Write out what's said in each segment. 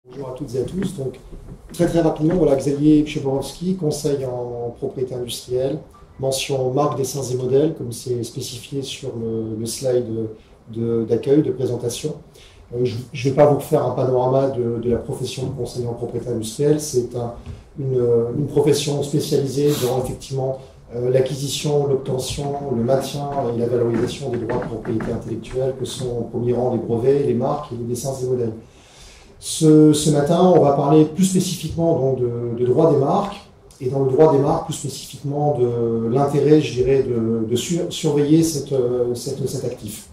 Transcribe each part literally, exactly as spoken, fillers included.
Bonjour à toutes et à tous. Donc, très très rapidement, voilà, Xavier Przeworowski, conseil en propriété industrielle, mention marque, dessins et modèles, comme c'est spécifié sur le, le slide d'accueil, de, de, de présentation. Euh, je ne vais pas vous refaire un panorama de, de la profession de conseiller en propriété industrielle. C'est un, une, une profession spécialisée dans effectivement euh, l'acquisition, l'obtention, le maintien et la valorisation des droits de propriété intellectuelle, que sont au premier rang les brevets, les marques et les dessins et modèles. Ce, ce matin, on va parler plus spécifiquement donc, de, de droit des marques, et dans le droit des marques, plus spécifiquement de l'intérêt, je dirais, de, de sur, surveiller cette, cette, cet actif.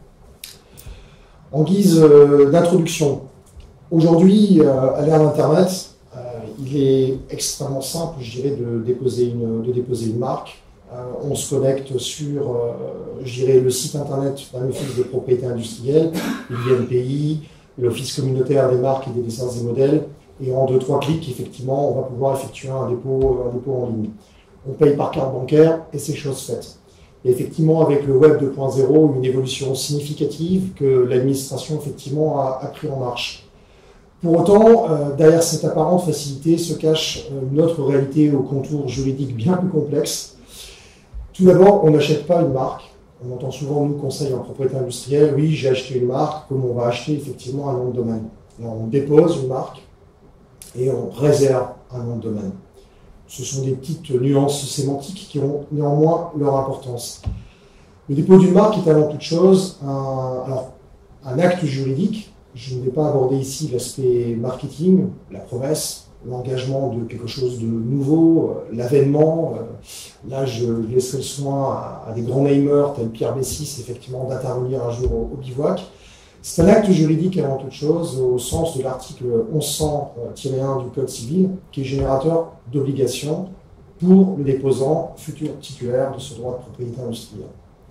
En guise euh, d'introduction, aujourd'hui, euh, à l'ère d'Internet, euh, il est extrêmement simple, je dirais, de déposer une, de déposer une marque. Euh, on se connecte sur, euh, je dirais, le site Internet d'un office de propriété industrielle, l'I N P I, l'Office communautaire des marques et des dessins et modèles, et en deux trois clics, effectivement, on va pouvoir effectuer un dépôt, un dépôt en ligne. On paye par carte bancaire et c'est chose faite. Et effectivement, avec le web deux point zéro, une évolution significative que l'administration effectivement a, a pris en marche. Pour autant, euh, derrière cette apparente facilité se cache une autre réalité aux contours juridiques bien plus complexes. Tout d'abord, on n'achète pas une marque. On entend souvent, nous, conseils en propriété industrielle, oui, j'ai acheté une marque, comme on va acheter effectivement un nom de domaine. Alors, on dépose une marque et on réserve un nom de domaine. Ce sont des petites nuances sémantiques qui ont néanmoins leur importance. Le dépôt d'une marque est avant toute chose un, alors, un acte juridique. Je ne vais pas aborder ici l'aspect marketing, la promesse, l'engagement de quelque chose de nouveau, euh, l'avènement. Euh, là, je laisserai le soin à, à des grands namers tels Pierre Bessis, effectivement, d'intervenir un jour au, au bivouac. C'est un acte juridique avant toute chose, au sens de l'article onze cent tiret un du Code civil, qui est générateur d'obligations pour le déposant, futur titulaire de ce droit de propriété industrielle.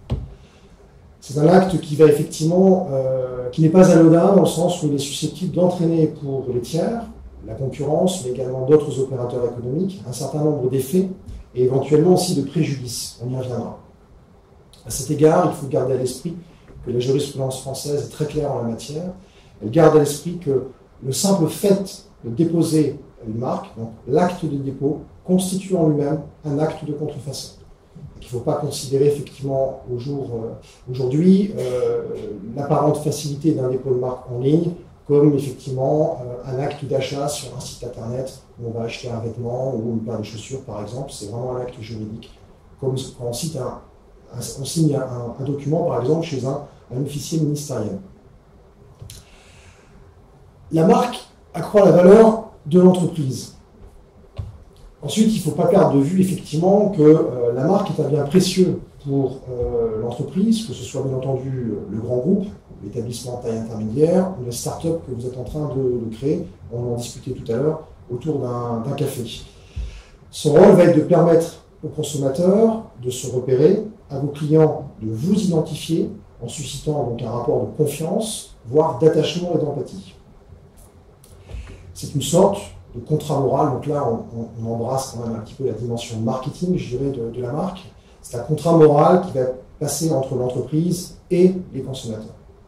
C'est un acte qui va effectivement, euh, qui n'est pas anodin dans le sens où il est susceptible d'entraîner pour les tiers, la concurrence, mais également d'autres opérateurs économiques, un certain nombre d'effets et éventuellement aussi de préjudices. On y reviendra. À cet égard, il faut garder à l'esprit que la jurisprudence française est très claire en la matière. Elle garde à l'esprit que le simple fait de déposer une marque, donc l'acte de dépôt, constitue en lui-même un acte de contrefaçon. Il ne faut pas considérer effectivement au jour, euh, aujourd'hui euh, l'apparente facilité d'un dépôt de marque en ligne comme effectivement euh, un acte d'achat sur un site internet où on va acheter un vêtement ou une paire de chaussures par exemple. C'est vraiment un acte juridique. Comme quand on, cite un, un, on signe un, un document par exemple chez un, un officier ministériel. La marque accroît la valeur de l'entreprise. Ensuite, il ne faut pas perdre de vue effectivement que euh, la marque est un bien précieux pour euh, l'entreprise, que ce soit bien entendu le grand groupe, l'établissement à taille intermédiaire, ou la start-up que vous êtes en train de, de créer. On en discutait tout à l'heure autour d'un café. Son rôle va être de permettre aux consommateurs de se repérer, à vos clients de vous identifier, en suscitant donc un rapport de confiance, voire d'attachement et d'empathie. C'est une sorte de contrat moral, donc là on, on embrasse quand même un petit peu la dimension marketing, je dirais, de, de la marque. C'est un contrat moral qui va passer entre l'entreprise et les consommateurs.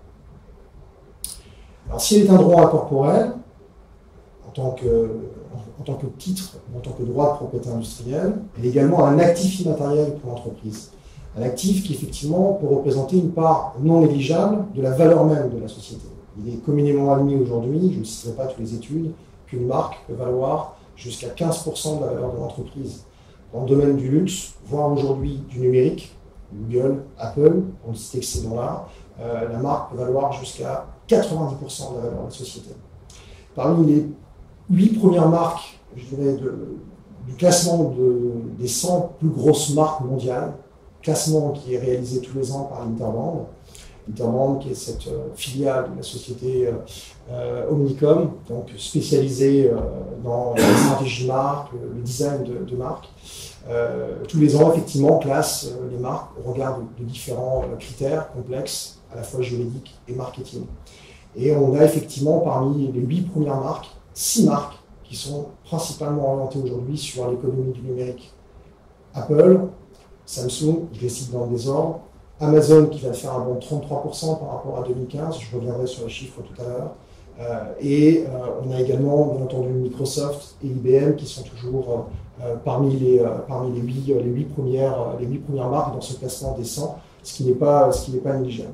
Alors si elle est un droit incorporel, en tant que, en, en tant que titre, en tant que droit de propriété industrielle, elle est également un actif immatériel pour l'entreprise. Un actif qui effectivement peut représenter une part non négligeable de la valeur même de la société. Il est communément admis aujourd'hui, je ne citerai pas toutes les études, qu'une marque peut valoir jusqu'à quinze pour cent de la valeur de l'entreprise. Dans le domaine du luxe, voire aujourd'hui du numérique, Google, Apple, on ne cite que ces noms-là, euh, la marque peut valoir jusqu'à quatre-vingt-dix pour cent de la valeur de la société. Parmi les huit premières marques, je dirais, de, du classement de, des cent plus grosses marques mondiales, classement qui est réalisé tous les ans par Interbrand, Interbrand qui est cette euh, filiale de la société euh, euh, Omnicom, donc spécialisée euh, dans la stratégie marque, le, le design de, de marque. Euh, tous les ans, effectivement, classe euh, les marques au regard de, de différents euh, critères complexes, à la fois juridiques et marketing. Et on a effectivement parmi les huit premières marques, six marques qui sont principalement orientées aujourd'hui sur l'économie du numérique. Apple, Samsung, je les cite dans le désordre, Amazon qui va faire un bond de trente-trois pour cent par rapport à deux mille quinze, je reviendrai sur les chiffres tout à l'heure, Euh, et euh, on a également, bien entendu, Microsoft et I B M qui sont toujours euh, parmi, les, euh, parmi les, huit, les, huit premières, les huit premières marques dans ce classement des cent, ce qui n'est pas, ce qui n'est pas négligeable.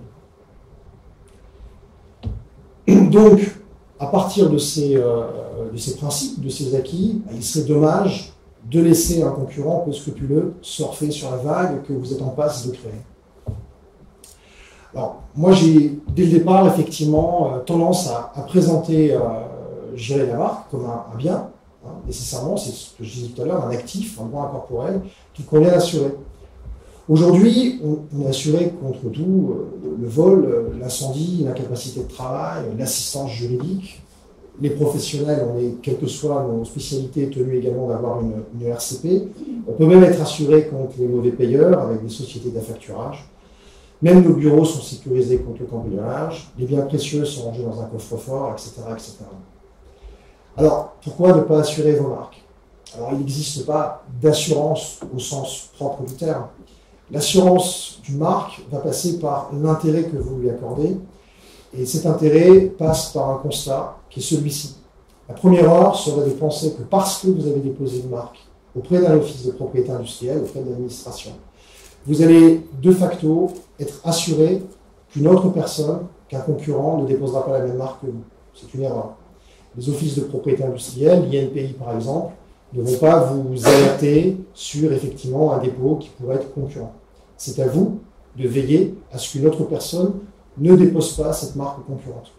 Donc, à partir de ces, euh, de ces principes, de ces acquis, il serait dommage de laisser un concurrent peu scrupuleux surfer sur la vague que vous êtes en passe de créer. Alors, moi, j'ai, dès le départ, effectivement, euh, tendance à, à présenter, euh, je dirais, la marque comme un, un bien, hein, nécessairement, c'est ce que je disais tout à l'heure, un actif, un droit incorporel, qu'il convient d'assurer. Aujourd'hui, on, on est assuré contre tout, euh, le vol, euh, l'incendie, l'incapacité de travail, euh, l'assistance juridique. Les professionnels, on est, quelles que soient nos spécialités, tenus également d'avoir une, une R C P. On peut même être assuré contre les mauvais payeurs avec des sociétés d'affacturage. Même nos bureaux sont sécurisés contre le cambriolage, les biens précieux sont rangés dans un coffre-fort, et cetera, et cetera. Alors, pourquoi ne pas assurer vos marques? Alors, il n'existe pas d'assurance au sens propre du terme. L'assurance d'une marque va passer par l'intérêt que vous lui accordez, et cet intérêt passe par un constat qui est celui-ci. La première erreur serait de penser que parce que vous avez déposé une marque auprès d'un office de propriété industrielle, auprès de l'administration, vous allez de facto être assuré qu'une autre personne, qu'un concurrent, ne déposera pas la même marque que vous. C'est une erreur. Les offices de propriété industrielle, l'I N P I par exemple, ne vont pas vous alerter sur effectivement un dépôt qui pourrait être concurrent. C'est à vous de veiller à ce qu'une autre personne ne dépose pas cette marque concurrente.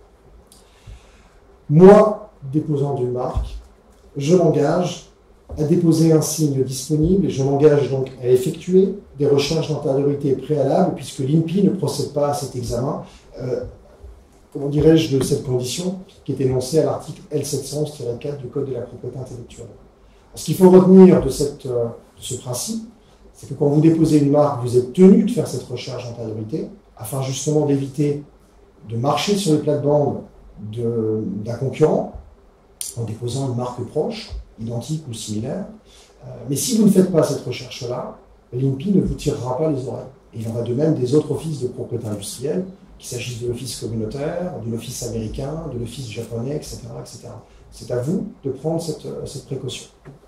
Moi, déposant d'une marque, je m'engage à déposer un signe disponible et je m'engage donc à effectuer des recherches d'antériorité préalables puisque l'I N P I ne procède pas à cet examen, euh, comment dirais-je, de cette condition qui est énoncée à l'article L sept cent onze tiret quatre du Code de la propriété intellectuelle. Ce qu'il faut retenir de, cette, euh, de ce principe, c'est que quand vous déposez une marque, vous êtes tenu de faire cette recherche d'antériorité afin justement d'éviter de marcher sur les plates-bandes d'un concurrent en déposant une marque proche, identique ou similaire. Euh, mais si vous ne faites pas cette recherche-là, l'I N P I ne vous tirera pas les oreilles. Et il en va de même des autres offices de propriété industrielle, qu'il s'agisse de l'office communautaire, de l'office américain, de l'office japonais, et cetera, et cetera. C'est à vous de prendre cette, cette précaution.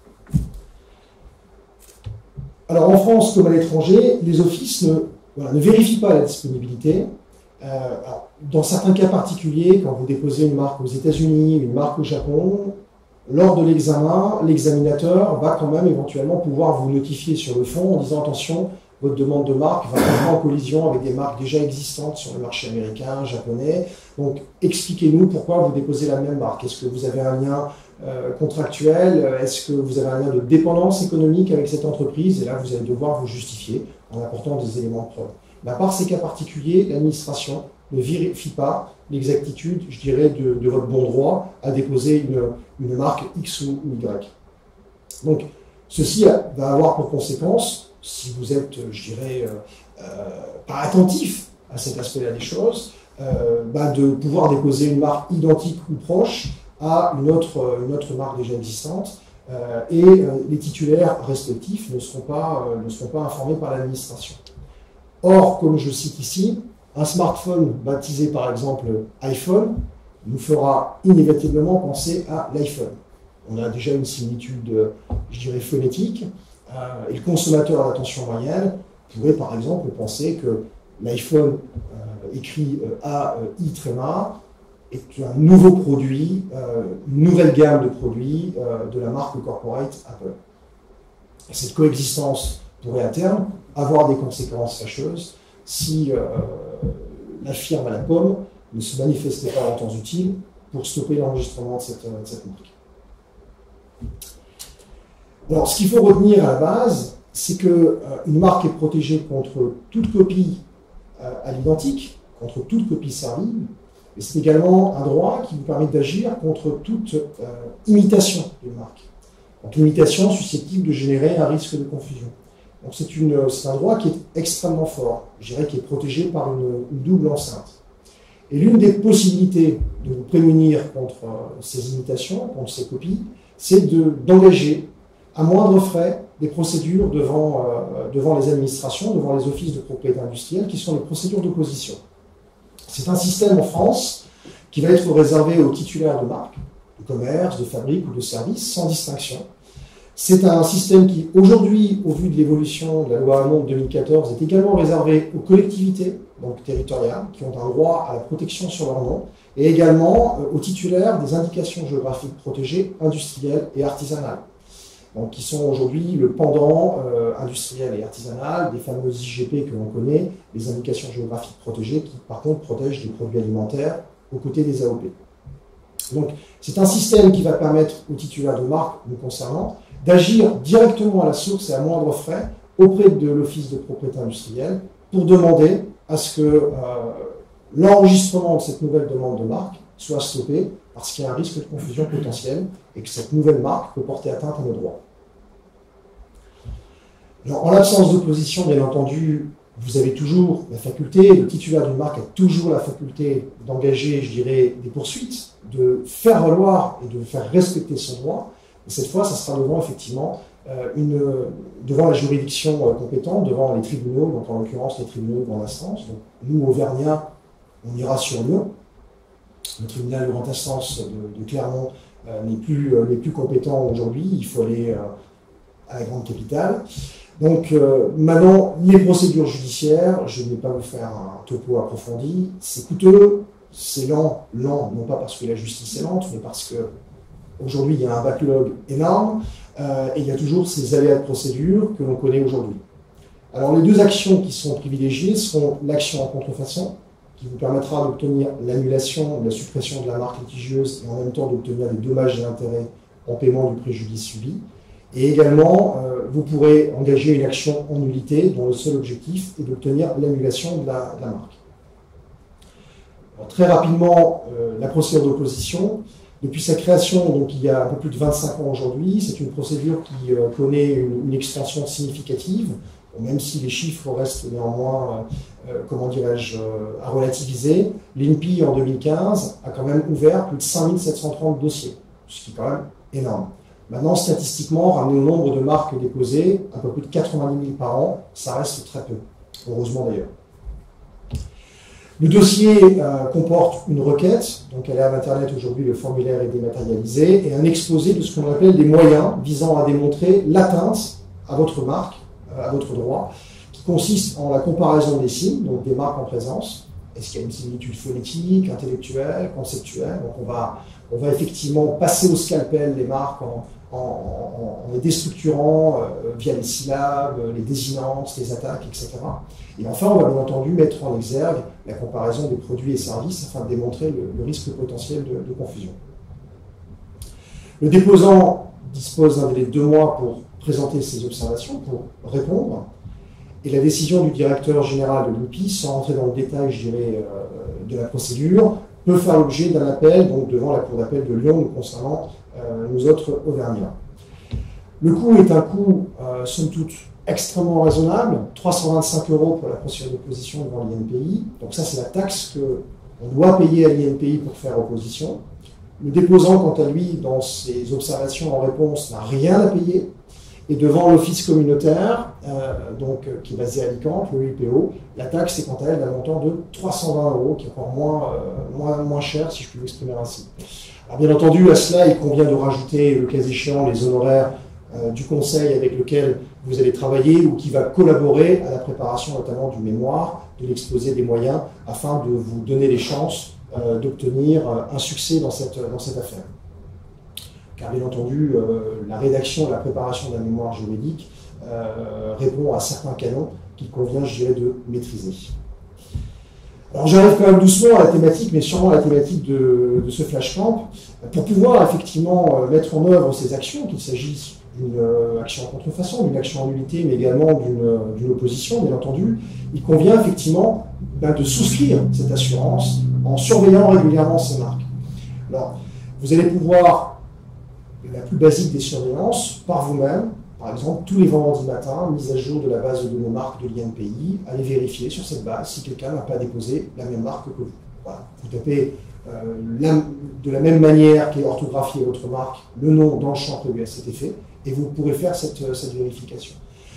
Alors en France comme à l'étranger, les offices ne, voilà, ne vérifient pas la disponibilité. Euh, alors, dans certains cas particuliers, quand vous déposez une marque aux États-Unis, une marque au Japon, lors de l'examen, l'examinateur va quand même éventuellement pouvoir vous notifier sur le fond en disant attention, votre demande de marque va entrer en collision avec des marques déjà existantes sur le marché américain, japonais. Donc expliquez-nous pourquoi vous déposez la même marque. Est-ce que vous avez un lien euh, contractuel? Est-ce que vous avez un lien de dépendance économique avec cette entreprise? Et là, vous allez devoir vous justifier en apportant des éléments de preuve. Mais à part ces cas particuliers, l'administration ne vérifie pas l'exactitude, je dirais, de, de votre bon droit à déposer une, une marque X ou Y. Donc, ceci va avoir pour conséquence, si vous êtes, je dirais, euh, euh, pas attentif à cet aspect-là des choses, euh, bah de pouvoir déposer une marque identique ou proche à une autre, une autre marque déjà existante, euh, et euh, les titulaires respectifs ne seront pas, euh, ne seront pas informés par l'administration. Or, comme je cite ici, un smartphone baptisé par exemple iPhone nous fera inévitablement penser à l'iPhone. On a déjà une similitude, je dirais, phonétique, euh, et le consommateur d'attention moyenne pourrait par exemple penser que l'iPhone euh, écrit euh, A I tréma est un nouveau produit, euh, une nouvelle gamme de produits euh, de la marque corporate Apple. Et cette coexistence pourrait à terme avoir des conséquences fâcheuses si euh, la firme à la pomme ne se manifestait pas en temps utile pour stopper l'enregistrement de cette, de cette marque. Alors, ce qu'il faut retenir à la base, c'est qu'une euh, marque est protégée contre toute copie euh, à l'identique, contre toute copie servile, mais c'est également un droit qui vous permet d'agir contre toute euh, imitation d'une marque. Donc, imitation susceptible de générer un risque de confusion. Donc, c'est un droit qui est extrêmement fort, je dirais, qui est protégé par une, une double enceinte. Et l'une des possibilités de vous prémunir contre euh, ces imitations, contre ces copies, c'est d'engager à moindre frais des procédures devant, euh, devant les administrations, devant les offices de propriété industrielle, qui sont les procédures d'opposition. C'est un système en France qui va être réservé aux titulaires de marques, de commerce, de fabrique ou de service, sans distinction. C'est un système qui, aujourd'hui, au vu de l'évolution de la loi Hamon de deux mille quatorze, est également réservé aux collectivités donc territoriales qui ont un droit à la protection sur leur nom, et également euh, aux titulaires des indications géographiques protégées industrielles et artisanales, donc qui sont aujourd'hui le pendant euh, industriel et artisanal des fameuses I G P que l'on connaît, les indications géographiques protégées, qui par contre protègent des produits alimentaires aux côtés des A O P. Donc c'est un système qui va permettre aux titulaires de marque nous concernant d'agir directement à la source et à moindre frais auprès de l'Office de propriété industrielle pour demander à ce que euh, l'enregistrement de cette nouvelle demande de marque soit stoppé parce qu'il y a un risque de confusion potentielle et que cette nouvelle marque peut porter atteinte à nos droits. Alors, en l'absence d'opposition, bien entendu, vous avez toujours la faculté, le titulaire d'une marque a toujours la faculté d'engager, je dirais, des poursuites, de faire valoir et de faire respecter son droit. Et cette fois, ça sera devant, effectivement, euh, une, devant la juridiction euh, compétente, devant les tribunaux, donc en l'occurrence les tribunaux de grande instance. Donc, nous, Auvergnats, on ira sur Lyon. Le tribunal de grande instance de, de Clermont euh, n'est plus, euh, n'est plus compétent aujourd'hui, il faut aller euh, à la grande capitale. Donc euh, maintenant, les procédures judiciaires, je ne vais pas vous faire un topo approfondi, c'est coûteux, c'est lent, lent, non pas parce que la justice est lente, mais parce que aujourd'hui il y a un backlog énorme euh, et il y a toujours ces aléas de procédure que l'on connaît aujourd'hui. Alors les deux actions qui sont privilégiées sont l'action en contrefaçon, qui vous permettra d'obtenir l'annulation ou la suppression de la marque litigieuse et en même temps d'obtenir des dommages et intérêts en paiement du préjudice subi. Et également, euh, vous pourrez engager une action en nullité dont le seul objectif est d'obtenir l'annulation de la, de la marque. Alors, très rapidement, euh, la procédure d'opposition. Depuis sa création, donc il y a un peu plus de vingt-cinq ans aujourd'hui, c'est une procédure qui euh, connaît une, une expansion significative, bon, même si les chiffres restent néanmoins, euh, comment dirais-je, euh, à relativiser. L'I N P I en deux mille quinze a quand même ouvert plus de cinq mille sept cent trente dossiers, ce qui est quand même énorme. Maintenant, statistiquement, ramené au nombre de marques déposées, un peu plus de quatre-vingt-dix mille par an, ça reste très peu, heureusement d'ailleurs. Le dossier euh, comporte une requête, donc elle est à Internet aujourd'hui, le formulaire est dématérialisé, et un exposé de ce qu'on appelle des moyens visant à démontrer l'atteinte à votre marque, euh, à votre droit, qui consiste en la comparaison des signes, donc des marques en présence. Est-ce qu'il y a une similitude phonétique, intellectuelle, conceptuelle? Donc on va, on va effectivement passer au scalpel les marques en, en, en, en les déstructurant euh, via les syllabes, les désinences, les attaques, et cetera. Et enfin, on va bien entendu mettre en exergue la comparaison des produits et services afin de démontrer le, le risque potentiel de, de confusion. Le déposant dispose d'un délai de deux mois pour présenter ses observations, pour répondre. Et la décision du directeur général de l'I N P I, sans rentrer dans le détail, je dirais, euh, de la procédure, peut faire l'objet d'un appel donc devant la Cour d'appel de Lyon nous concernant euh, nous autres Auvergnats. Le coût est un coût, euh, somme toute, extrêmement raisonnable, trois cent vingt-cinq euros pour la procédure d'opposition devant l'I N P I. Donc ça, c'est la taxe qu'on doit payer à l'I N P I pour faire opposition. Le déposant, quant à lui, dans ses observations en réponse, n'a rien à payer. Et devant l'office communautaire, euh, donc, euh, qui est basé à Alicante, le I P O, la taxe est quant à elle d'un montant de trois cent vingt euros, qui est encore moins, euh, moins, moins cher, si je puis m'exprimer ainsi. Alors bien entendu, à cela, il convient de rajouter, le cas échéant, les honoraires euh, du conseil avec lequel vous allez travailler ou qui va collaborer à la préparation notamment du mémoire, de l'exposé des moyens, afin de vous donner les chances euh, d'obtenir un succès dans cette, dans cette affaire. Car bien entendu, euh, la rédaction et la préparation d'un mémoire juridique euh, répond à certains canons qu'il convient, je dirais, de maîtriser. Alors j'arrive quand même doucement à la thématique, mais sûrement à la thématique de, de ce flashcamp, pour pouvoir effectivement euh, mettre en œuvre ces actions, qu'il s'agisse d'une euh, action en contrefaçon, d'une action en nullité, mais également d'une opposition, bien entendu, il convient effectivement ben, de souscrire cette assurance en surveillant régulièrement ces marques. Alors, vous allez pouvoir la plus basique des surveillances, par vous-même, par exemple, tous les vendredis matins, mise à jour de la base de données marque de l'I N P I, allez vérifier sur cette base si quelqu'un n'a pas déposé la même marque que vous. Voilà. Vous tapez euh, la, de la même manière qu'est orthographiée votre marque, le nom dans le champ prévu à cet effet, et vous pourrez faire cette, cette vérification.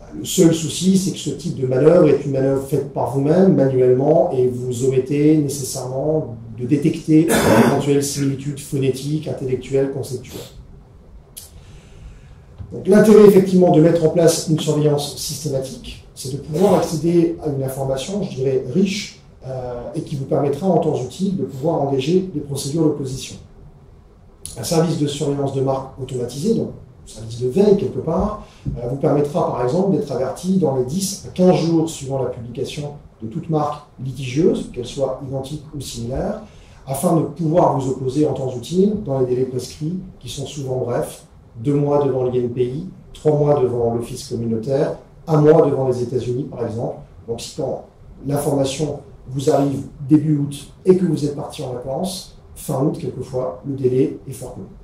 Le seul souci, c'est que ce type de manœuvre est une manœuvre faite par vous-même, manuellement, et vous omettez nécessairement de détecter d'éventuelles similitudes phonétiques, intellectuelles, conceptuelles. L'intérêt, effectivement, de mettre en place une surveillance systématique, c'est de pouvoir accéder à une information, je dirais, riche, euh, et qui vous permettra, en temps utile, de pouvoir engager des procédures d'opposition. Un service de surveillance de marque automatisé, donc un service de veille quelque part, euh, vous permettra par exemple d'être averti dans les dix à quinze jours suivant la publication de toute marque litigieuse, qu'elle soit identique ou similaire, afin de pouvoir vous opposer en temps utile dans les délais prescrits, qui sont souvent brefs, deux mois devant l'I N P I, trois mois devant l'Office communautaire, un mois devant les États-Unis par exemple. Donc si quand l'information vous arrive début août et que vous êtes parti en vacances, fin août quelquefois, le délai est fort long.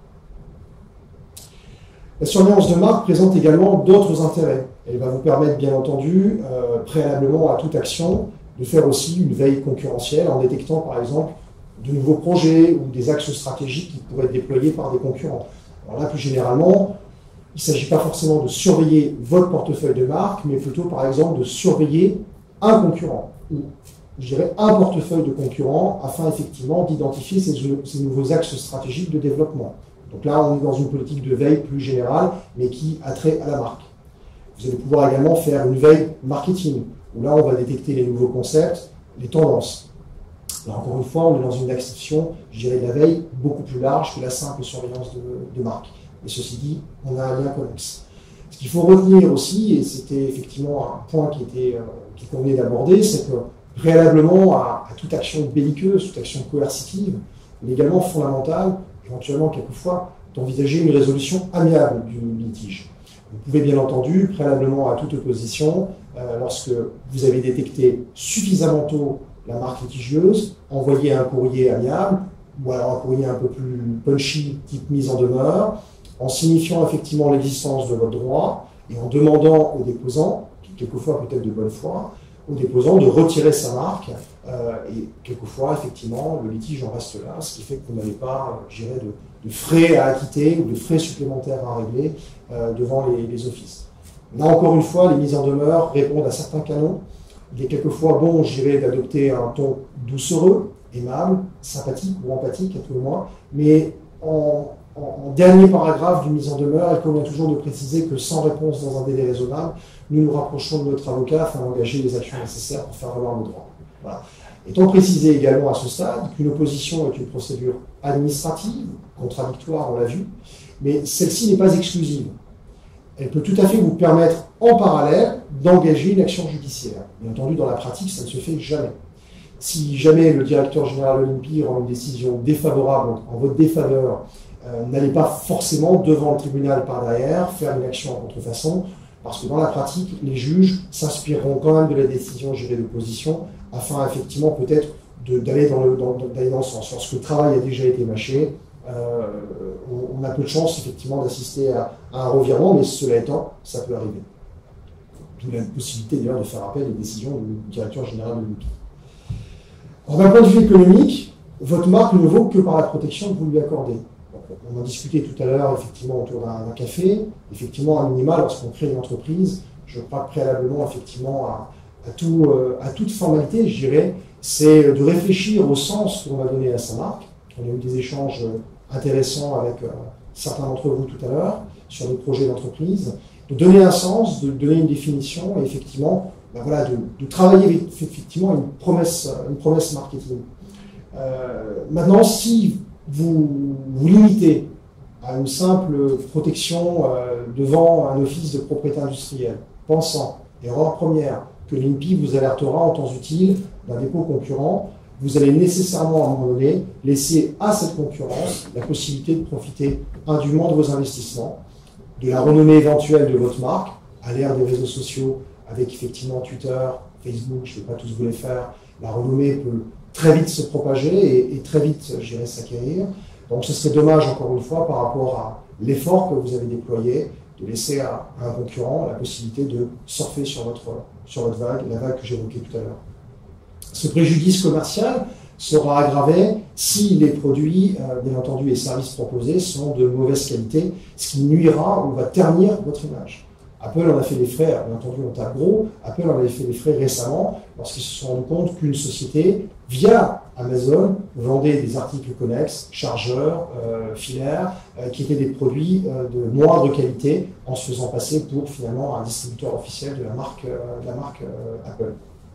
La surveillance de marque présente également d'autres intérêts. Elle va vous permettre, bien entendu, euh, préalablement à toute action, de faire aussi une veille concurrentielle en détectant, par exemple, de nouveaux projets ou des axes stratégiques qui pourraient être déployés par des concurrents. Alors là, plus généralement, il ne s'agit pas forcément de surveiller votre portefeuille de marque, mais plutôt, par exemple, de surveiller un concurrent, ou, je dirais, un portefeuille de concurrents, afin, effectivement, d'identifier ces, ces nouveaux axes stratégiques de développement. Donc là, on est dans une politique de veille plus générale, mais qui a trait à la marque. Vous allez pouvoir également faire une veille marketing, où là, on va détecter les nouveaux concepts, les tendances. Là, encore une fois, on est dans une acception, je dirais, de la veille beaucoup plus large que la simple surveillance de, de marque. Et ceci dit, on a un lien connexe. Ce qu'il faut retenir aussi, et c'était effectivement un point qui, était, euh, qui convenait d'aborder, c'est que préalablement à, à toute action belliqueuse, toute action coercitive, il est également fondamental, éventuellement quelquefois, d'envisager une résolution amiable du litige. Vous pouvez bien entendu, préalablement à toute opposition, euh, lorsque vous avez détecté suffisamment tôt la marque litigieuse, envoyer un courrier amiable, ou alors un courrier un peu plus punchy, type mise en demeure, en signifiant effectivement l'existence de votre droit, et en demandant au déposant, qui quelquefois peut être de bonne foi, au déposant de retirer sa marque, euh, et quelquefois, effectivement, le litige en reste là, ce qui fait que vous n'avez pas, je dirais, de, de frais à acquitter ou de frais supplémentaires à régler euh, devant les, les offices. Là, encore une fois, les mises en demeure répondent à certains canons. Il est quelquefois bon, je dirais, d'adopter un ton doucereux, aimable, sympathique ou empathique, à tout le moins, mais en, en, en dernier paragraphe d'une mise en demeure, il convient toujours de préciser que sans réponse dans un délai raisonnable, nous nous rapprochons de notre avocat afin d'engager les actions nécessaires pour faire valoir nos droits. Voilà. Étant précisé également à ce stade qu'une opposition est une procédure administrative, contradictoire, on l'a vu, mais celle-ci n'est pas exclusive. Elle peut tout à fait vous permettre, en parallèle, d'engager une action judiciaire. Bien entendu, dans la pratique, ça ne se fait jamais. Si jamais le directeur général de l'I N P I rend une décision défavorable, en votre défaveur, euh, n'allez pas forcément devant le tribunal par derrière faire une action en contrefaçon, parce que dans la pratique, les juges s'inspireront quand même de la décision jurée d'opposition, afin effectivement peut-être d'aller dans, dans, dans, dans le sens. Lorsque le travail a déjà été mâché, euh, on, on a peu de chance effectivement d'assister à, à un revirement, mais cela étant, ça peut arriver. D'où la possibilité d'ailleurs de faire appel aux décisions du directeur général de l'I N P I. D'un point de vue économique, votre marque ne vaut que par la protection que vous lui accordez. On en discutait tout à l'heure, effectivement, autour d'un café. Effectivement, à minima, lorsqu'on crée une entreprise, je crois que préalablement, effectivement, à, à, tout, euh, à toute formalité, je dirais, c'est de réfléchir au sens qu'on va donner à sa marque. On a eu des échanges intéressants avec euh, certains d'entre vous tout à l'heure sur des projets d'entreprise. De donner un sens, de donner une définition, et effectivement, ben voilà, de, de travailler effectivement une promesse, une promesse marketing. Euh, maintenant, si vous vous limitez à une simple protection euh, devant un office de propriété industrielle, pensant, erreur première, que l'I N P I vous alertera en temps utile d'un dépôt concurrent, vous allez nécessairement, à un moment donné, laisser à cette concurrence la possibilité de profiter indûment de vos investissements, de la renommée éventuelle de votre marque, à l'ère des réseaux sociaux, avec effectivement Twitter, Facebook, je ne vais pas tous vous les faire, la renommée peut très vite se propager et, et très vite, je dirais, s'acquérir. Donc ce serait dommage, encore une fois, par rapport à l'effort que vous avez déployé, de laisser à, à un concurrent la possibilité de surfer sur votre, sur votre vague, la vague que j'évoquais tout à l'heure. Ce préjudice commercial sera aggravé si les produits, euh, bien entendu, et services proposés sont de mauvaise qualité, ce qui nuira ou va ternir votre image. Apple en a fait les frais, bien entendu on tape gros, Apple en avait fait les frais récemment lorsqu'ils se sont rendus compte qu'une société, via Amazon, vendait des articles connexes, chargeurs, euh, filaires, euh, qui étaient des produits euh, de moindre qualité en se faisant passer pour finalement un distributeur officiel de la marque, euh, de la marque euh, Apple.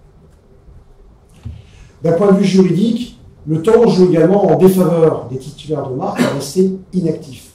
D'un point de vue juridique, le temps joue également en défaveur des titulaires de marque à rester inactifs.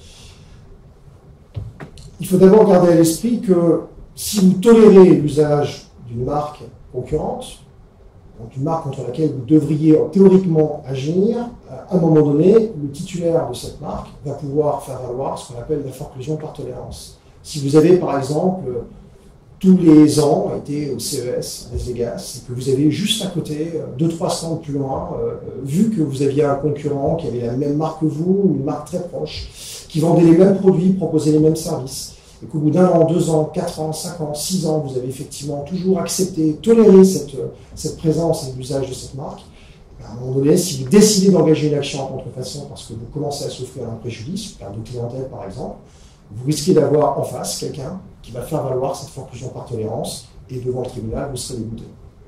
Il faut d'abord garder à l'esprit que si vous tolérez l'usage d'une marque concurrente, donc une marque contre laquelle vous devriez théoriquement agir, à un moment donné, le titulaire de cette marque va pouvoir faire valoir ce qu'on appelle la forclusion par tolérance. Si vous avez par exemple tous les ans été au C E S à Las Vegas et que vous avez juste à côté, deux trois stands plus loin, euh, vu que vous aviez un concurrent qui avait la même marque que vous, ou une marque très proche, qui vendait les mêmes produits, proposait les mêmes services, et qu'au bout d'un an, deux ans, quatre ans, cinq ans, six ans, vous avez effectivement toujours accepté, toléré cette, cette présence et l'usage de cette marque, à un moment donné, si vous décidez d'engager une action en contrefaçon parce que vous commencez à souffrir d'un préjudice, perte de clientèle par exemple, vous risquez d'avoir en face quelqu'un qui va faire valoir cette forclusion par tolérance, et devant le tribunal, vous serez débouté.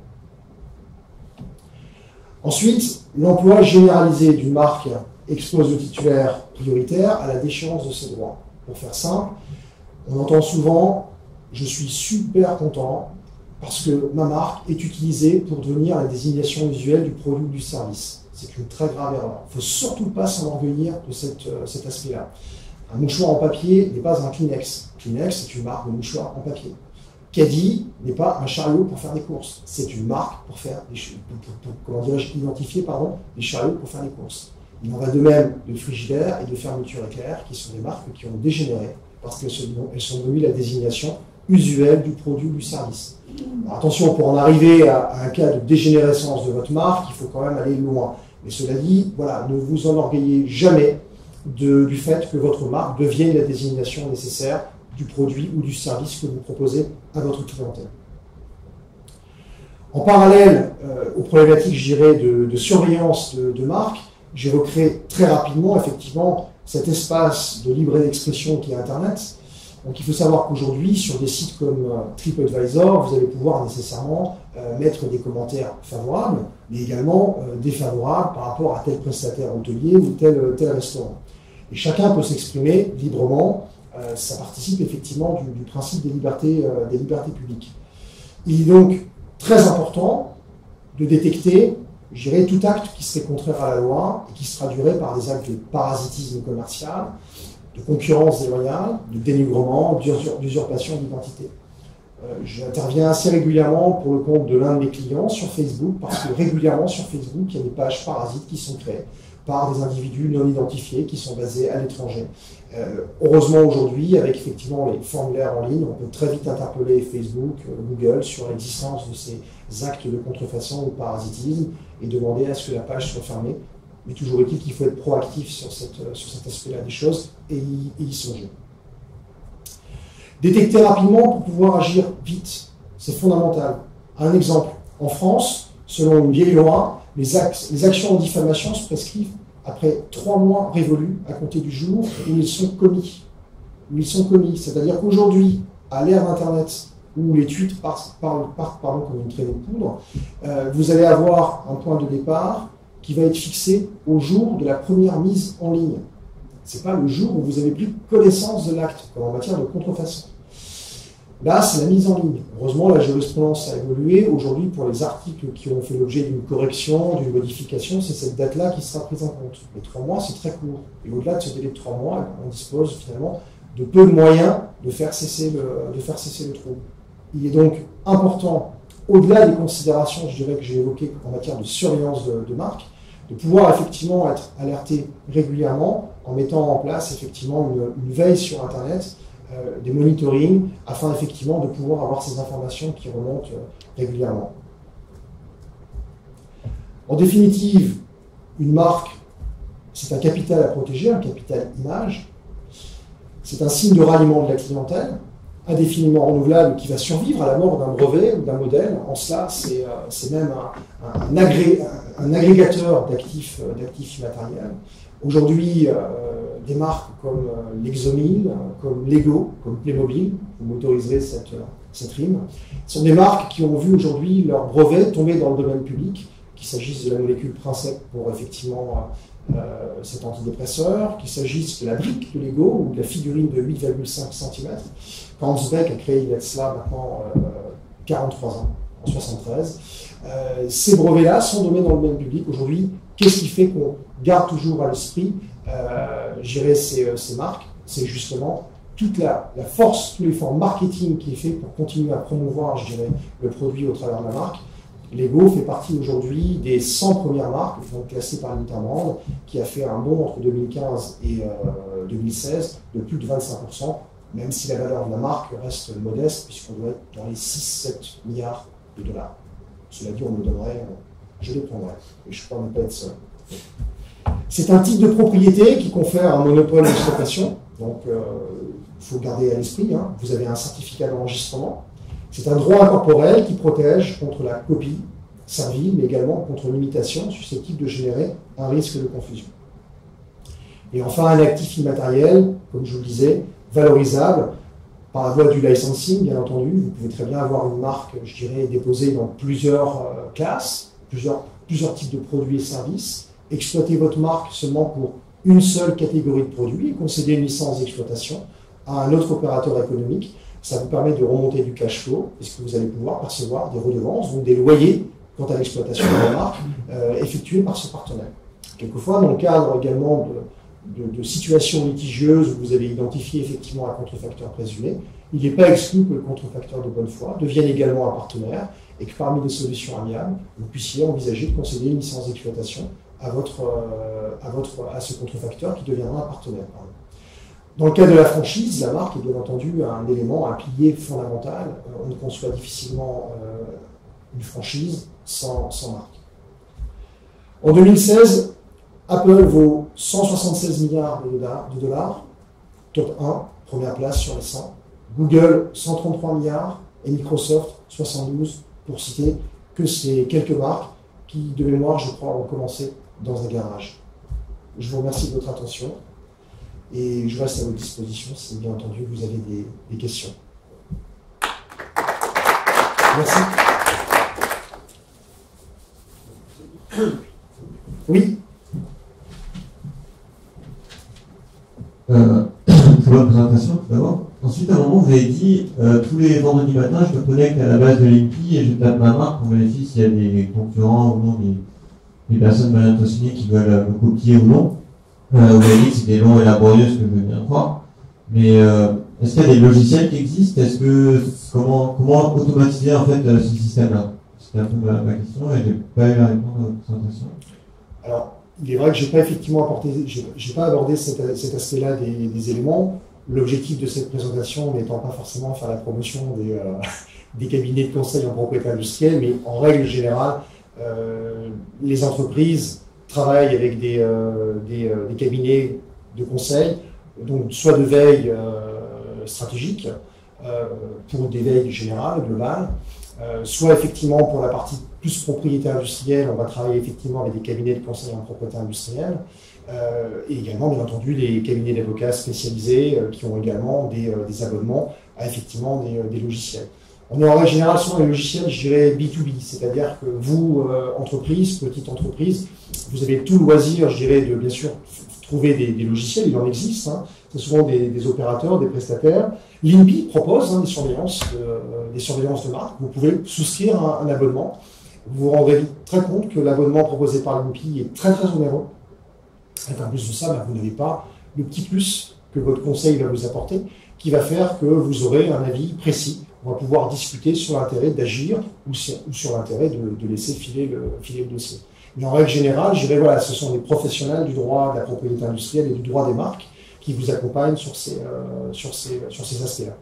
Ensuite, l'emploi généralisé d'une marque expose le titulaire prioritaire à la déchéance de ses droits. Pour faire simple, on entend souvent « je suis super content parce que ma marque est utilisée pour devenir la désignation usuelle du produit ou du service ». C'est une très grave erreur. Il ne faut surtout pas s'enorgueillir de cette, euh, cet aspect-là. Un mouchoir en papier n'est pas un Kleenex. Kleenex, c'est une marque de mouchoir en papier. Caddy n'est pas un chariot pour faire des courses. C'est une marque pour faire des pour, pour, pour, comment dirais-je, identifier pardon, des chariots pour faire des courses. Il en va de même de frigidaire et de fermeture éclair, qui sont des marques qui ont dégénéré parce qu'elles sont devenues la désignation usuelle du produit ou du service. Alors attention, pour en arriver à, à un cas de dégénérescence de votre marque, il faut quand même aller loin. Mais cela dit, voilà, ne vous enorgueillez jamais de, du fait que votre marque devienne la désignation nécessaire du produit ou du service que vous proposez à votre clientèle. En parallèle euh, aux problématiques, je dirais, de, de surveillance de, de marque, j'évoquerai très rapidement, effectivement, cet espace de libre expression qui est Internet. Donc il faut savoir qu'aujourd'hui, sur des sites comme euh, TripAdvisor, vous allez pouvoir nécessairement euh, mettre des commentaires favorables, mais également euh, défavorables par rapport à tel prestataire hôtelier ou tel, tel restaurant. Et chacun peut s'exprimer librement. Euh, ça participe effectivement du, du principe des libertés, euh, des libertés publiques. Il est donc très important de détecter, je dirais, tout acte qui serait contraire à la loi et qui se traduirait par des actes de parasitisme commercial, de concurrence déloyale, de dénigrement, d'usurpation d'identité. Euh, J'interviens assez régulièrement pour le compte de l'un de mes clients sur Facebook, parce que régulièrement sur Facebook, il y a des pages parasites qui sont créées par des individus non identifiés qui sont basés à l'étranger. Euh, heureusement aujourd'hui, avec effectivement les formulaires en ligne, on peut très vite interpeller Facebook, euh, Google sur l'existence de ces actes de contrefaçon ou de parasitisme et demander à ce que la page soit fermée. Mais toujours est-il qu'il faut être proactif sur, cette, sur cet aspect-là des choses et y, et y songer. Détecter rapidement pour pouvoir agir vite, c'est fondamental. Un exemple, en France, selon une vieille loi, les, actes, les actions en diffamation se prescrivent après trois mois révolus à compter du jour où ils sont commis. Où ils sont commis. C'est-à-dire qu'aujourd'hui, à l'ère d'Internet, où les tweets partent, partent, partent pardon, comme une traînée de poudre, euh, vous allez avoir un point de départ qui va être fixé au jour de la première mise en ligne. Ce n'est pas le jour où vous avez pris connaissance de l'acte, comme en matière de contrefaçon. Là, c'est la mise en ligne. Heureusement, la jurisprudence a évolué. Aujourd'hui, pour les articles qui ont fait l'objet d'une correction, d'une modification, c'est cette date-là qui sera prise en compte. Les trois mois, c'est très court. Et au-delà de ce délai de trois mois, on dispose finalement de peu de moyens de faire cesser le, de faire cesser le trouble. Il est donc important, au-delà des considérations, je dirais, que j'ai évoquées en matière de surveillance de, de marque, de pouvoir effectivement être alerté régulièrement en mettant en place effectivement une, une veille sur Internet, euh, des monitoring, afin effectivement de pouvoir avoir ces informations qui remontent euh, régulièrement. En définitive, une marque, c'est un capital à protéger, un capital image, c'est un signe de ralliement de la clientèle, indéfiniment renouvelable qui va survivre à la mort d'un brevet ou d'un modèle. En cela, c'est euh, même un, un, agré, un, un agrégateur d'actifs euh, d'actifs immatériels. Aujourd'hui, euh, des marques comme euh, Lexomil, comme Lego, comme Playmobil, vous m'autoriserez cette, cette rime, ce sont des marques qui ont vu aujourd'hui leur brevet tomber dans le domaine public, qu'il s'agisse de la molécule Princep pour effectivement euh, cet antidépresseur, qu'il s'agisse de la brique de Lego ou de la figurine de huit virgule cinq centimètres. Hansbeck a créé il y a de cela maintenant euh, quarante-trois ans, en soixante-treize. Euh, ces brevets-là sont nommés dans le domaine public. Aujourd'hui, qu'est-ce qui fait qu'on garde toujours à l'esprit euh, gérer ces, ces marques? C'est justement toute la, la force, tout l'effort marketing qui est fait pour continuer à promouvoir, je dirais, le produit au travers de la marque. Lego fait partie aujourd'hui des cent premières marques, donc classées par l'Interbrand, qui a fait un bond entre deux mille quinze et euh, deux mille seize de plus de vingt-cinq pour cent, même si la valeur de la marque reste modeste, puisqu'on doit être dans les six sept milliards de dollars. Cela dit, on me donnerait, je les prendrais, et je crois ne pas être seul. C'est un type de propriété qui confère un monopole d'exploitation, donc il euh, faut garder à l'esprit, hein, vous avez un certificat d'enregistrement. C'est un droit incorporel qui protège contre la copie servile, mais également contre l'imitation susceptible de générer un risque de confusion. Et enfin, un actif immatériel, comme je vous le disais, valorisable par la voie du licensing, bien entendu. Vous pouvez très bien avoir une marque, je dirais, déposée dans plusieurs euh, classes, plusieurs, plusieurs types de produits et services, exploiter votre marque seulement pour une seule catégorie de produits et concéder une licence d'exploitation à un autre opérateur économique. Ça vous permet de remonter du cash flow, puisque vous allez pouvoir percevoir des redevances, donc des loyers, quant à l'exploitation de la marque, euh, effectués par ce partenaire. Quelquefois, dans le cadre également de, de, de situations litigieuses où vous avez identifié effectivement un contrefacteur présumé, il n'est pas exclu que le contrefacteur de bonne foi devienne également un partenaire et que parmi les solutions amiables, vous puissiez envisager de concéder une licence d'exploitation à, votre, euh, à, votre, à ce contrefacteur qui deviendra un partenaire. Pardon. Dans le cas de la franchise, la marque est bien entendu un élément, un pilier fondamental. On ne conçoit difficilement euh, une franchise sans, sans marque. En deux mille seize, Apple vaut cent soixante-seize milliards de dollars, de dollars, top un, première place sur les cent. Google, cent trente-trois milliards, et Microsoft, soixante-douze, pour citer que ces quelques marques qui, de mémoire, je crois, ont commencé dans un garage. Je vous remercie de votre attention. Et je reste à votre disposition si, bien entendu, vous avez des, des questions. Merci. Oui. Euh, très bonne présentation, tout d'abord. Ensuite, à un moment, vous avez dit euh, tous les vendredis matins, je me connecte à la base de l'I N P I et je tape ma marque pour vérifier s'il y a des concurrents ou non, des, des personnes mal intentionnées qui veulent me copier ou non. Euh, vous avez dit que c'était long et laborieux, ce que je veux bien croire. Mais euh, est-ce qu'il y a des logiciels qui existent? Est-ce que comment comment automatiser en fait ce système-là? C'était un peu ma, ma question et j'ai pas eu la réponse à votre présentation. Alors, il est vrai que j'ai pas effectivement apporté, j'ai, j'ai pas abordé cet, cet aspect-là des, des éléments. L'objectif de cette présentation n'étant pas forcément faire la promotion des, euh, des cabinets de conseil en propriété industrielle, mais en règle générale, euh, les entreprises travaillent avec des, euh, des, euh, des cabinets de conseil, donc soit de veille euh, stratégique, euh, pour des veilles générales, globales, euh, soit effectivement pour la partie plus propriété industrielle, on va travailler effectivement avec des cabinets de conseil en propriété industrielle, euh, et également bien entendu des cabinets d'avocats spécialisés euh, qui ont également des, euh, des abonnements à effectivement des, euh, des logiciels. On est en règle générale sur les logiciels, je dirais B deux B, c'est-à-dire que vous, euh, entreprise, petite entreprise, vous avez tout loisir, je dirais, de bien sûr trouver des, des logiciels, il en existe, hein. C'est souvent des, des opérateurs, des prestataires. L'I N P I propose hein, des, surveillances de, euh, des surveillances de marque, vous pouvez souscrire un, un abonnement, vous vous rendrez vite très compte que l'abonnement proposé par l'I N P I est très très onéreux, et en plus de ça, bah, vous n'avez pas le petit plus que votre conseil va vous apporter, qui va faire que vous aurez un avis précis. On va pouvoir discuter sur l'intérêt d'agir ou sur, ou sur l'intérêt de, de laisser filer le, filer le dossier. Mais en règle générale, je dirais, voilà, ce sont les professionnels du droit de la propriété industrielle et du droit des marques qui vous accompagnent sur ces, euh, sur ces, sur ces aspects-là.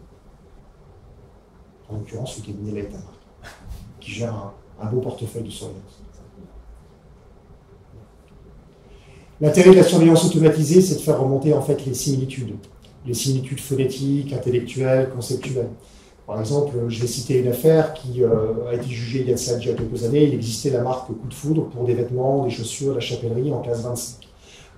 En l'occurrence, le cabinet Leita, qui gère un, un beau portefeuille de surveillance. L'intérêt de la surveillance automatisée, c'est de faire remonter en fait les similitudes, les similitudes phonétiques, intellectuelles, conceptuelles. Par exemple, je vais citer une affaire qui euh, a été jugée il y a de ça déjà quelques années. Il existait la marque Coup de Foudre pour des vêtements, des chaussures, la chapellerie en classe vingt-cinq.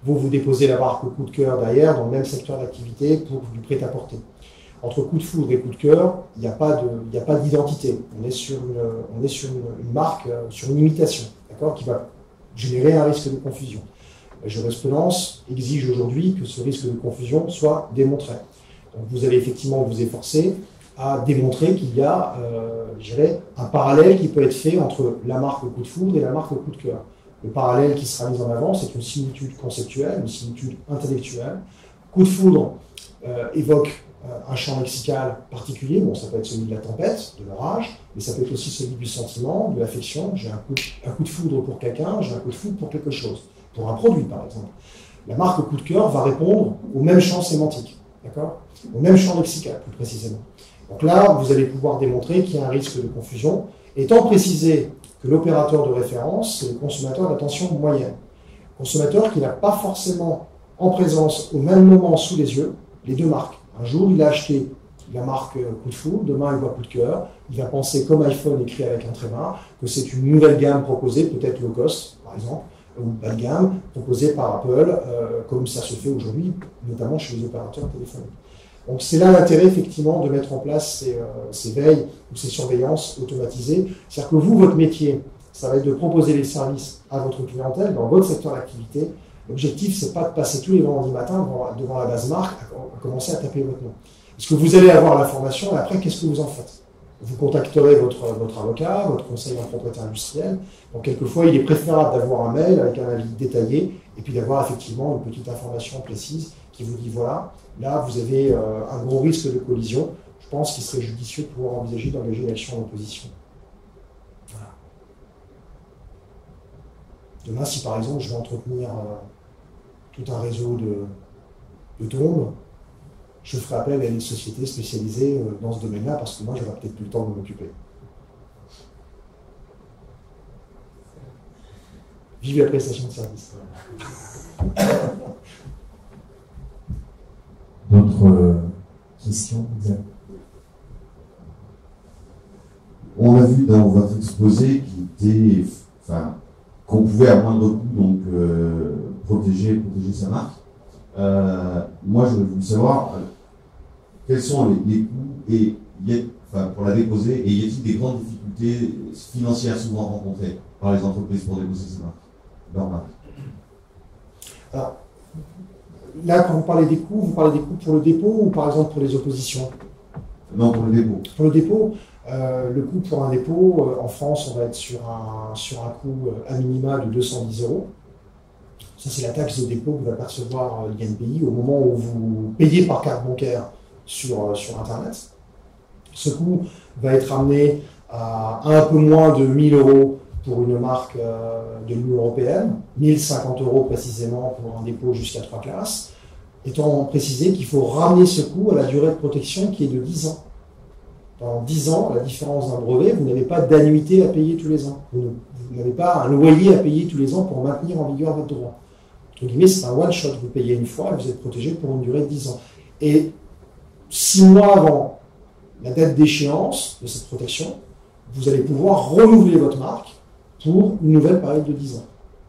vous vous déposez la marque coup de cœur derrière dans le même secteur d'activité pour du prêt-à-porter. Entre coup de foudre et coup de cœur, il n'y a pas de, il n'y a pas d'identité. On est sur une, on est sur une, une marque, sur une imitation, d'accord, qui va générer un risque de confusion. La jurisprudence exige aujourd'hui que ce risque de confusion soit démontré. Donc vous allez effectivement vous efforcer à démontrer qu'il y a, euh, je dirais, un parallèle qui peut être fait entre la marque coup de foudre et la marque coup de cœur. Le parallèle qui sera mis en avant, c'est une similitude conceptuelle, une similitude intellectuelle. Coup de foudre euh, évoque euh, un champ lexical particulier, bon, ça peut être celui de la tempête, de l'orage, mais ça peut être aussi celui du sentiment, de l'affection. J'ai un coup, un coup de foudre pour quelqu'un, j'ai un coup de foudre pour quelque chose, pour un produit par exemple. La marque coup de cœur va répondre au même champ sémantique, d'accord, au même champ lexical plus précisément. Donc là, vous allez pouvoir démontrer qu'il y a un risque de confusion, étant précisé que l'opérateur de référence, c'est le consommateur d'attention moyenne. Consommateur qui n'a pas forcément en présence au même moment sous les yeux les deux marques. Un jour, il a acheté la marque coup de foudre, demain il voit coup de cœur, il va penser comme iPhone écrit avec un tréma, que c'est une nouvelle gamme proposée, peut-être low cost par exemple, ou bas de gamme, proposée par Apple, euh, comme ça se fait aujourd'hui, notamment chez les opérateurs téléphoniques. Donc c'est là l'intérêt effectivement de mettre en place ces, euh, ces veilles ou ces surveillances automatisées. C'est-à-dire que vous, votre métier, ça va être de proposer les services à votre clientèle dans votre secteur d'activité. L'objectif, c'est pas de passer tous les vendredis matins devant, devant la base marque à, à commencer à taper votre nom. Parce que vous allez avoir l'information et après, qu'est-ce que vous en faites? Vous contacterez votre, votre avocat, votre conseiller en propriété industrielle. Donc quelquefois, il est préférable d'avoir un mail avec un avis détaillé et puis d'avoir effectivement une petite information précise qui vous dit voilà, là vous avez euh, un gros risque de collision. Je pense qu'il serait judicieux de pouvoir envisager d'engager une action en opposition. Voilà. Demain, si par exemple je vais entretenir euh, tout un réseau de, de tombes, je ferai appel à une société spécialisée euh, dans ce domaine-là parce que moi, j'aurai peut-être plus le temps de m'en occuper. Vive la prestation de service. D'autres euh, questions? On a vu dans votre exposé qu'il était, enfin, qu'on pouvait à moindre coût donc euh, protéger, protéger sa marque. Euh, moi, je voulais savoir euh, quels sont les, les coûts et y a, enfin, pour la déposer et y a-t-il des grandes difficultés financières souvent rencontrées par les entreprises pour déposer ces marques, leur marque? Alors, là, quand vous parlez des coûts, vous parlez des coûts pour le dépôt ou par exemple pour les oppositions? Non, pour le dépôt. Pour le dépôt, euh, le coût pour un dépôt, euh, en France, on va être sur un, sur un coût euh, à minima de deux cent dix euros. Ça, c'est la taxe de dépôt que va percevoir l'I N P I au moment où vous payez par carte bancaire sur, euh, sur Internet. Ce coût va être amené à un peu moins de mille euros pour une marque euh, de l'Union européenne, mille cinquante euros précisément pour un dépôt jusqu'à trois classes, étant précisé qu'il faut ramener ce coût à la durée de protection qui est de dix ans. Pendant dix ans, à la différence d'un brevet, vous n'avez pas d'annuité à payer tous les ans. Vous n'avez pas un loyer à payer tous les ans pour maintenir en vigueur votre droit. Entre guillemets, c'est un one-shot. Vous payez une fois et vous êtes protégé pour une durée de dix ans. Et six mois avant la date d'échéance de cette protection, vous allez pouvoir renouveler votre marque pour une nouvelle période de dix ans.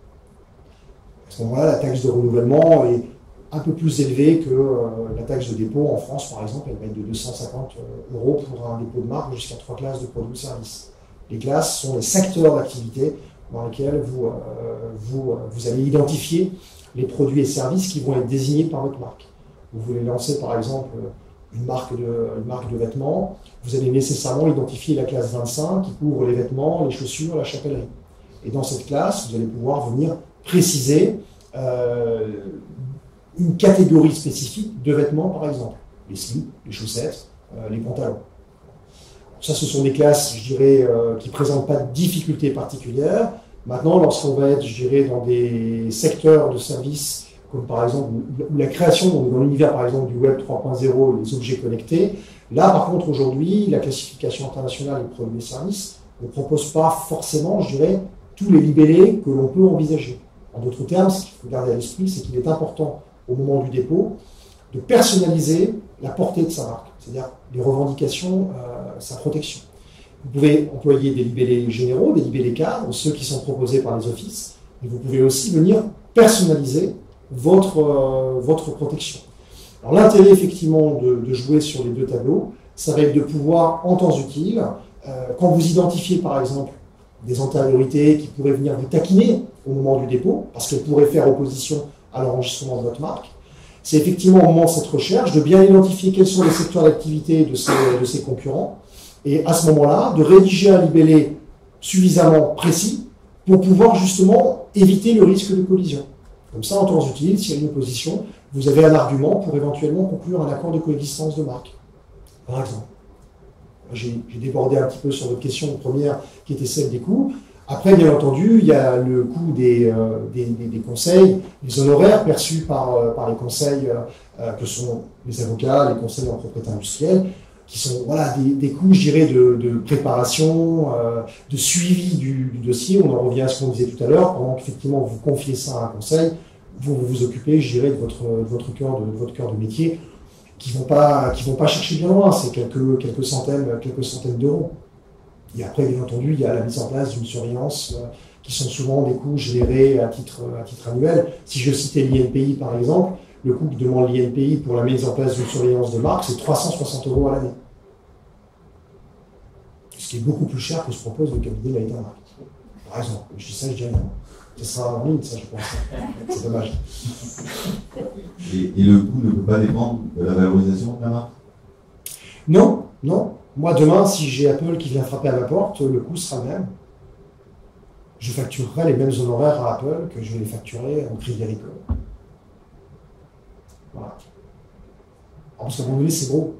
À ce moment-là, la taxe de renouvellement est un peu plus élevée que euh, la taxe de dépôt. En France, par exemple, elle va être de deux cent cinquante euros pour un dépôt de marque jusqu'à trois classes de produits ou services. Les classes sont les secteurs d'activité dans lesquels vous, euh, vous, euh, vous allez identifier les produits et services qui vont être désignés par votre marque. Vous voulez lancer, par exemple, une marque de, une marque de vêtements, vous allez nécessairement identifier la classe vingt-cinq qui couvre les vêtements, les chaussures, la chapellerie. Et dans cette classe, vous allez pouvoir venir préciser euh, une catégorie spécifique de vêtements, par exemple. Les slips, les chaussettes, euh, les pantalons. Ça, ce sont des classes, je dirais, euh, qui ne présentent pas de difficultés particulières. Maintenant, lorsqu'on va être, je dirais, dans des secteurs de services, comme par exemple la création, dans l'univers, par exemple, du Web trois point zéro, les objets connectés, là, par contre, aujourd'hui, la classification internationale des produits et services ne propose pas forcément, je dirais, tous les libellés que l'on peut envisager. En d'autres termes, ce qu'il faut garder à l'esprit, c'est qu'il est important, au moment du dépôt, de personnaliser la portée de sa marque, c'est-à-dire les revendications, euh, sa protection. Vous pouvez employer des libellés généraux, des libellés cadres, ceux qui sont proposés par les offices, mais vous pouvez aussi venir personnaliser votre, euh, votre protection. Alors l'intérêt effectivement de, de jouer sur les deux tableaux, ça va être de pouvoir, en temps utile, euh, quand vous identifiez par exemple des antériorités qui pourraient venir vous taquiner au moment du dépôt, parce qu'elles pourraient faire opposition à l'enregistrement de votre marque, c'est effectivement au moment de cette recherche de bien identifier quels sont les secteurs d'activité de ces, de ces concurrents, et à ce moment-là, de rédiger un libellé suffisamment précis pour pouvoir justement éviter le risque de collision. Comme ça, en temps utile, s'il y a une opposition, vous avez un argument pour éventuellement conclure un accord de coexistence de marque, par exemple. J'ai débordé un petit peu sur votre question première, qui était celle des coûts. Après, bien entendu, il y a le coût des, euh, des, des, des conseils, les honoraires perçus par, euh, par les conseils euh, que sont les avocats, les conseils en propriété industrielle, qui sont voilà, des, des coûts, je dirais, de, de préparation, euh, de suivi du, du dossier. On en revient à ce qu'on disait tout à l'heure. Pendant qu'effectivement vous confiez ça à un conseil, vous vous, vous occupez, je dirais, de votre, de votre cœur de, de votre cœur de métier, qui ne vont pas, qui vont pas chercher bien loin. C'est quelques, quelques centaines, quelques centaines d'euros. Et après, bien entendu, il y a la mise en place d'une surveillance euh, qui sont souvent des coûts générés à titre, à titre annuel. Si je citais l'I N P I, par exemple, le coût que demande l'I N P I pour la mise en place d'une surveillance de marque, c'est trois cent soixante euros à l'année. Ce qui est beaucoup plus cher que ce que propose le cabinet Light and Mark. Par exemple, je dis ça, je dis rien. Ce sera en ligne, ça, je pense. C'est dommage. Et, et le coût ne peut pas dépendre de la valorisation de la marque? Non, non. Moi, demain, si j'ai Apple qui vient frapper à ma porte, le coût sera le même. Je facturerai les mêmes honoraires à Apple que je vais les facturer au Crédit Agricole. Voilà. Alors, parce qu'à un moment donné, c'est gros.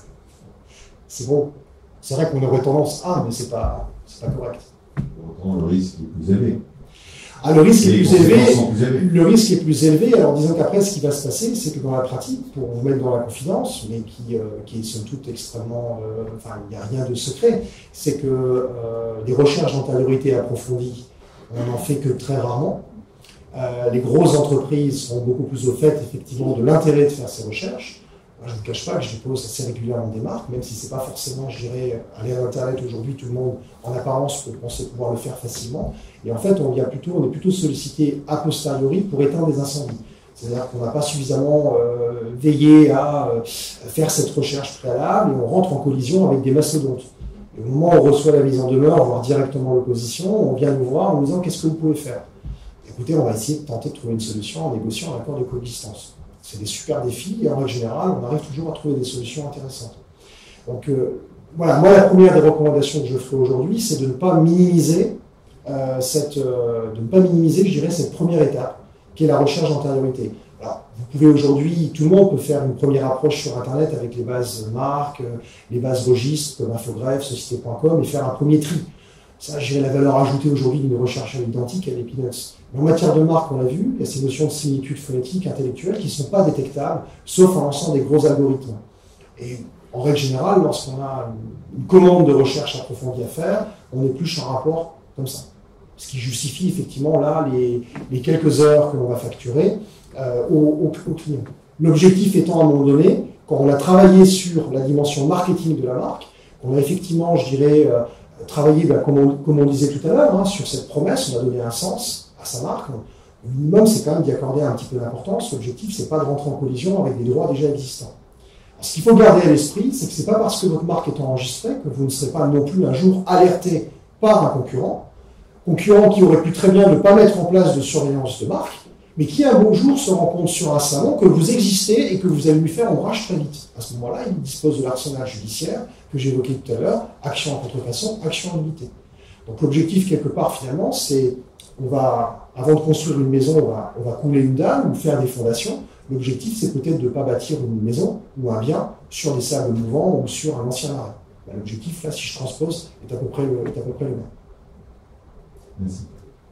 C'est gros. C'est vrai qu'on aurait tendance à, mais c'est pas, c'est pas correct. Pourtant, le risque est plus élevé. Ah, le risque est plus élevé, plus élevés. le risque est plus élevé. Alors disons qu'après, ce qui va se passer, c'est que dans la pratique, pour vous mettre dans la confidence, mais qui, euh, qui est somme toute extrêmement, euh, enfin, il n'y a rien de secret, c'est que euh, les recherches d'antériorité approfondies, on n'en fait que très rarement. Euh, les grosses entreprises sont beaucoup plus au fait, effectivement, de l'intérêt de faire ces recherches. Moi, je ne vous cache pas que je dépose assez régulièrement des marques, même si ce n'est pas forcément, je dirais, à l'ère d'Internet aujourd'hui, tout le monde, en apparence, peut penser pouvoir le faire facilement. Et en fait, on, vient plutôt, on est plutôt sollicité a posteriori pour éteindre des incendies. C'est-à-dire qu'on n'a pas suffisamment euh, veillé à euh, faire cette recherche préalable et on rentre en collision avec des mastodontes. Et au moment où on reçoit la mise en demeure, voire directement l'opposition, on vient nous voir en nous disant qu'est-ce que vous pouvez faire. Écoutez, on va essayer de tenter de trouver une solution en négociant un accord de coexistence. C'est des super défis et en règle générale, on arrive toujours à trouver des solutions intéressantes. Donc euh, voilà, moi la première des recommandations que je ferai aujourd'hui, c'est de ne pas minimiser euh, cette, euh, de ne pas minimiser, je dirais, cette première étape, qui est la recherche d'antériorité. Alors, vous pouvez aujourd'hui, tout le monde peut faire une première approche sur Internet avec les bases marques, les bases registres comme Infogreffe, Société point com et faire un premier tri. Ça, j'ai la valeur ajoutée aujourd'hui d'une recherche à l'identique, elle est peanuts. Mais en matière de marque, on l'a vu, il y a ces notions de similitude phonétique, intellectuelle, qui ne sont pas détectables, sauf en lançant des gros algorithmes. Et en règle générale, lorsqu'on a une commande de recherche approfondie à faire, on épluche un rapport comme ça. Ce qui justifie effectivement là les, les quelques heures que l'on va facturer euh, au, au, au client. L'objectif étant à un moment donné, quand on a travaillé sur la dimension marketing de la marque, on a effectivement, je dirais, euh, travaillé, ben, comme, on, comme on disait tout à l'heure, hein, sur cette promesse, on a donné un sens à sa marque. Le minimum, c'est quand même d'y accorder un petit peu d'importance. L'objectif, c'est pas de rentrer en collision avec des droits déjà existants. Alors, ce qu'il faut garder à l'esprit, c'est que c'est pas parce que votre marque est enregistrée que vous ne serez pas non plus un jour alerté par un concurrent, concurrent qui aurait pu très bien ne pas mettre en place de surveillance de marque, mais qui un beau jour se rend compte sur un salon que vous existez et que vous allez lui faire ombrage très vite. À ce moment-là, il dispose de l'arsenal judiciaire que j'évoquais tout à l'heure, action en contrefaçon, action en nullité. Donc l'objectif, quelque part, finalement, c'est, on va, avant de construire une maison, on va, on va couler une dalle ou faire des fondations. L'objectif, c'est peut-être de ne pas bâtir une maison ou un bien sur des sables mouvants ou sur un ancien marais. Ben, l'objectif, là, si je transpose, est à peu près le, est à peu près le même. Merci.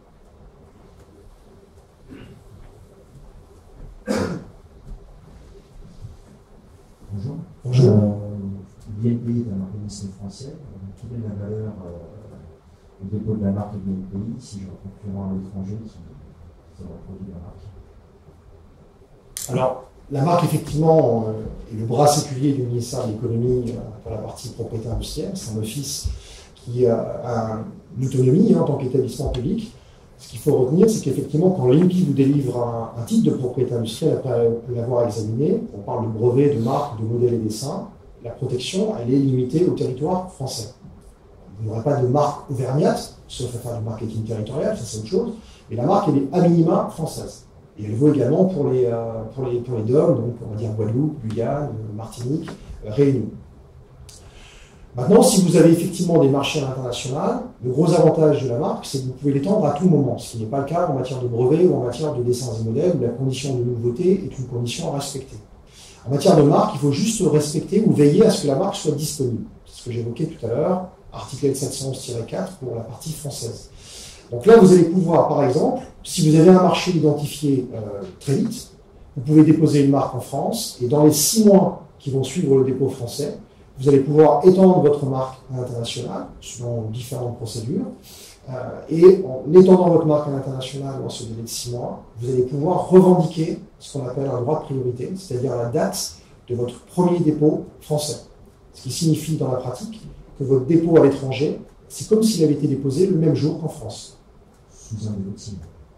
Bonjour. Bonjour. Euh, l'I N P I est un organisme français. Quelle est la valeur euh, au dépôt de la marque de l'I N P I si j'ai un concurrent à l'étranger qui, qui reproduit la marque? Alors, la marque, effectivement, euh, est le bras séculier du ministère de l'économie euh, pour la partie propriété industrielle. C'est un office qui a une autonomie hein, en tant qu'établissement public. Ce qu'il faut retenir, c'est qu'effectivement, quand l'I N P I vous délivre un, un titre de propriété industrielle après l'avoir examiné, on parle de brevet, de marque, de modèle et dessin, la protection, elle est limitée au territoire français. Vous n'aurez pas de marque auvergnate, sauf à faire du marketing territorial, ça c'est autre chose, mais la marque, elle est à minima française. Et elle vaut également pour les, euh, pour les, pour les D O M, donc on va dire Guadeloupe, Guyane, Martinique, euh, Réunion. Maintenant, si vous avez effectivement des marchés à l'international, le gros avantage de la marque, c'est que vous pouvez l'étendre à tout moment, ce qui n'est pas le cas en matière de brevet ou en matière de dessins et modèles, où la condition de nouveauté est une condition à respecter. En matière de marque, il faut juste respecter ou veiller à ce que la marque soit disponible. C'est ce que j'évoquais tout à l'heure, article L sept cent onze tiret quatre pour la partie française. Donc là, vous allez pouvoir, par exemple, si vous avez un marché identifié euh, très vite, vous pouvez déposer une marque en France, et dans les six mois qui vont suivre le dépôt français, vous allez pouvoir étendre votre marque à l'international, selon différentes procédures, euh, et en étendant votre marque à l'international dans ce délai de six mois, vous allez pouvoir revendiquer ce qu'on appelle un droit de priorité, c'est-à-dire la date de votre premier dépôt français. Ce qui signifie dans la pratique que votre dépôt à l'étranger, c'est comme s'il avait été déposé le même jour qu'en France. Sous un délai de six mois. Pardon ?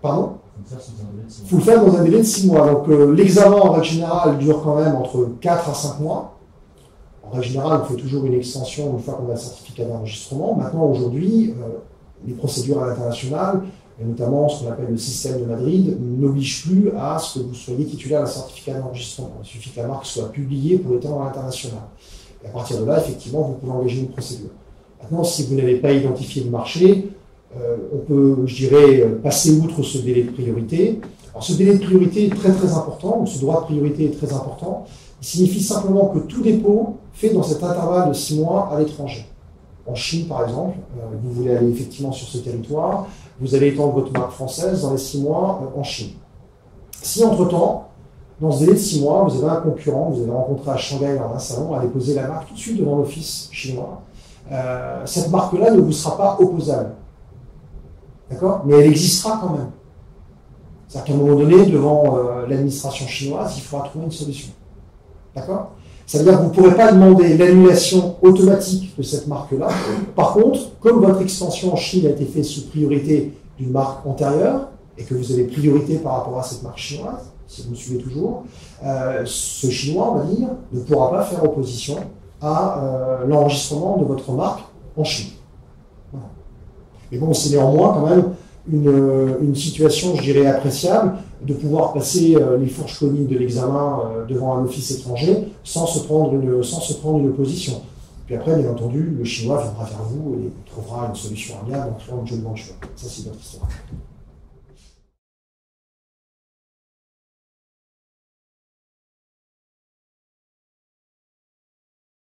Il faut le Il faut le faire faire sous un délai de six mois. dans un délai de six mois. Donc euh, l'examen en règle générale dure quand même entre quatre à cinq mois. En règle générale, on fait toujours une extension une fois qu'on a le certificat d'enregistrement. Maintenant, aujourd'hui, euh, les procédures à l'international, et notamment ce qu'on appelle le système de Madrid, n'obligent plus à ce que vous soyez titulaire d'un certificat d'enregistrement. Il suffit que la marque soit publiée pour l'étendre à l'international. Et à partir de là, effectivement, vous pouvez engager une procédure. Maintenant, si vous n'avez pas identifié le marché, euh, on peut, je dirais, passer outre ce délai de priorité. Alors, ce délai de priorité est très très important, ou ce droit de priorité est très important. Il signifie simplement que tout dépôt fait dans cet intervalle de six mois à l'étranger. En Chine, par exemple, euh, vous voulez aller effectivement sur ce territoire, vous allez étendre votre marque française dans les six mois euh, en Chine. Si entre-temps, dans ce délai de six mois, vous avez un concurrent, vous avez rencontré à Shanghai dans un salon, à déposer la marque tout de suite devant l'office chinois, euh, cette marque-là ne vous sera pas opposable. D'accord ? Mais elle existera quand même. C'est-à-dire qu'à un moment donné, devant euh, l'administration chinoise, il faudra trouver une solution. D'accord ? Ça veut dire que vous ne pourrez pas demander l'annulation automatique de cette marque-là. Par contre, comme votre extension en Chine a été faite sous priorité d'une marque antérieure, et que vous avez priorité par rapport à cette marque chinoise, si vous me suivez toujours, euh, ce Chinois, on va dire, ne pourra pas faire opposition à euh, l'enregistrement de votre marque en Chine. Voilà. Mais bon, c'est néanmoins quand même une, une situation, je dirais, appréciable de pouvoir passer euh, les fourches coniques de l'examen euh, devant un office étranger sans se prendre une, sans se prendre une opposition. Puis après, bien entendu, le Chinois viendra vers vous et trouvera une solution amiable en créant une joint venture. Ça, c'est notre histoire.